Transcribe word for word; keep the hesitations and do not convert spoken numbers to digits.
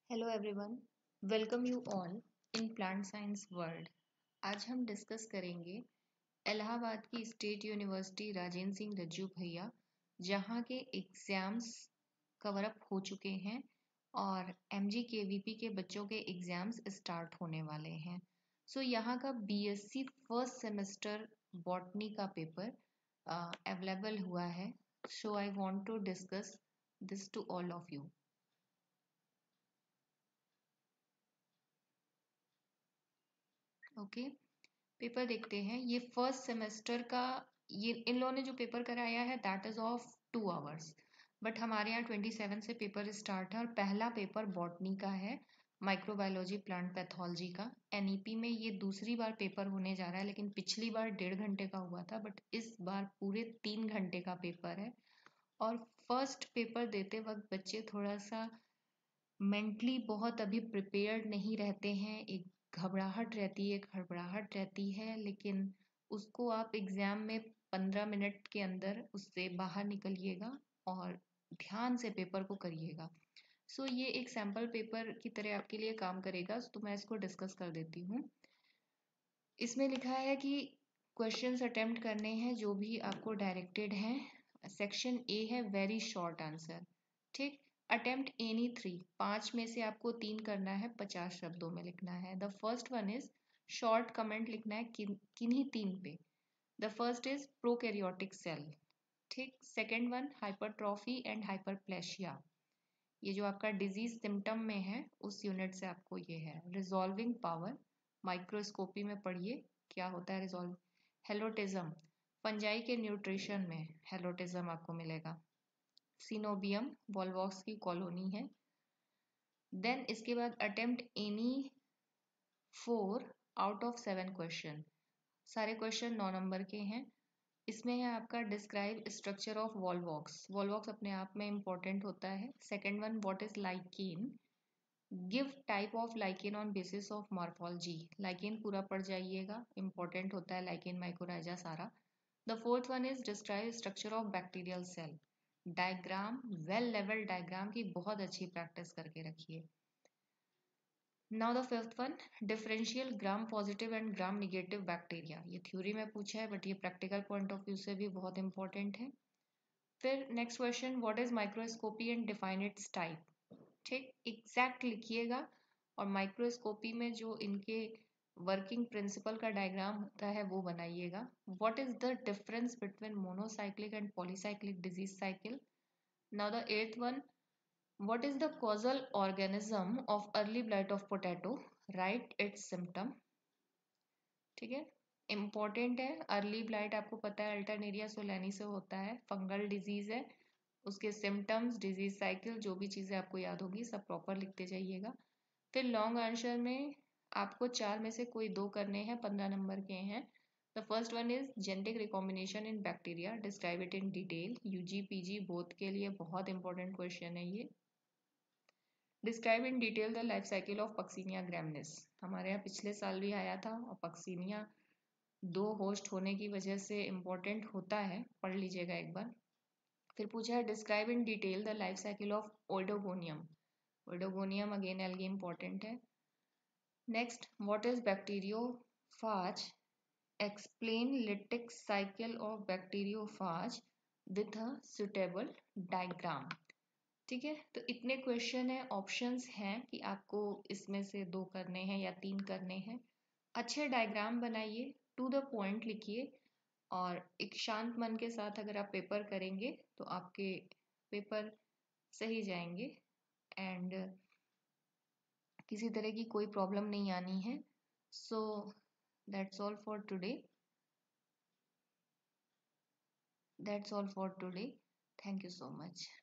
Hello everyone, welcome you all in plant science world. आज हम discuss करेंगे इलाहाबाद की स्टेट यूनिवर्सिटी राजेंद्र सिंह रज्जू भैया, जहाँ के एग्ज़ाम्स कवर अप हो चुके हैं और एमजी केवीपी के बच्चों के एग्ज़ाम्स स्टार्ट होने वाले हैं। सो so, यहाँ का बीएससी फर्स्ट सेमेस्टर बॉटनी का पेपर अवेलेबल uh, हुआ है। So I want to discuss this to all of you. Okay okay. Paper देखते हैं। ये फर्स्ट सेमेस्टर का, ये इन लोगों ने जो पेपर कराया है that is of two hours, but हमारे यहाँ ट्वेंटी सेवन से पेपर स्टार्ट है और पहला पेपर बॉटनी का है, माइक्रोबायोलॉजी प्लांट पैथोलॉजी का। एनईपी में ये दूसरी बार पेपर होने जा रहा है, लेकिन पिछली बार डेढ़ घंटे का हुआ था, बट इस बार पूरे तीन घंटे का पेपर है। और फर्स्ट पेपर देते वक्त बच्चे थोड़ा सा मेंटली बहुत अभी प्रिपेयर्ड नहीं रहते हैं। एक घबराहट रहती है, एक हड़बड़ाहट रहती है, लेकिन उसको आप एग्जाम में पंद्रह मिनट के अंदर उससे बाहर निकलिएगा और ध्यान से पेपर को करिएगा। सो so, ये एक सैम्पल पेपर की तरह आपके लिए काम करेगा, तो मैं इसको डिस्कस कर देती हूँ। इसमें लिखा है कि क्वेश्चंस अटेम्प्ट करने हैं जो भी आपको डायरेक्टेड हैं। सेक्शन ए है वेरी शॉर्ट आंसर, ठीक। अटेम्प्ट एनी थ्री, पांच में से आपको तीन करना है, पचास शब्दों में लिखना है। The first one is short comment लिखना है किन किन्हीं तीन पे। The first is prokaryotic cell, ठीक। Second one hypertrophy and hyperplasia, ये जो आपका डिजीज सिम्टम में है उस यूनिट से आपको ये है। रिजॉल्विंग पावर, माइक्रोस्कोपी में पढ़िए क्या होता है रिजॉल्व। हेलोटिज्म, फंजाई के न्यूट्रिशन में हेलोटिज्म आपको मिलेगा। सिनोबियम वॉलवॉक्स की कॉलोनी है। देन इसके बाद attempt any four out of seven question, सारे क्वेश्चन नौ नंबर के हैं। इसमें है आपका describe structure of volvox, volvox अपने आप में इंपॉर्टेंट होता है। Second one what is lichen, give type of lichen on basis of morphology, lichen पूरा पढ़ जाइएगा, इंपॉर्टेंट होता है लाइकेन माइकोराइजा सारा। The fourth one is describe structure of bacterial cell, diagram, well level diagram की बहुत अच्छी प्रैक्टिस करके रखिए। Now the fifth one differential gram positive and gram negative bacteria, ये थ्योरी में पूछा है बट ये प्रैक्टिकल पॉइंट ऑफ व्यू से भी बहुत इंपॉर्टेंट है। फिर next question what is microscopy and define its type, ठीक, एग्जैक्ट लिखिएगा। और माइक्रोस्कोपी में जो इनके वर्किंग प्रिंसिपल का डायग्राम होता है वो बनाइएगा। What is the difference between monocyclic and polycyclic disease cycle. Now the eighth one what is the causal organism of early blight of potato, write its symptom, ठीक है, इंपॉर्टेंट है। Early blight आपको पता है अल्टरनेरिया सोलैनी से होता है, fungal disease है। उसके सिम्टम्स, डिजीज साइकिल, जो भी चीज़ें आपको याद होगी सब प्रॉपर लिखते जाइएगा। फिर लॉन्ग आंसर में आपको चार में से कोई दो करने हैं, पंद्रह नंबर के हैं। The first one is genetic recombination in bacteria, describe it in detail, UG PG both के लिए बहुत इंपॉर्टेंट क्वेश्चन है ये। Describe in detail the life cycle of Puccinia graminis, हमारे यहाँ पिछले साल भी आया था और पक्सीनिया दो होस्ट होने की वजह से इम्पोर्टेंट होता है, पढ़ लीजिएगा एक बार। फिर पूछा है describe in detail the life cycle of Oedogonium, Oedogonium again algae important है। Next what is bacteriophage, explain lytic cycle of bacteriophage with a suitable diagram, ठीक है। तो इतने क्वेश्चन है, ऑप्शंस हैं कि आपको इसमें से दो करने हैं या तीन करने हैं। अच्छे डायग्राम बनाइए, टू द पॉइंट लिखिए और एक शांत मन के साथ अगर आप पेपर करेंगे तो आपके पेपर सही जाएंगे एंड किसी तरह की कोई प्रॉब्लम नहीं आनी है। So that's all for today, that's all for today, thank you so much.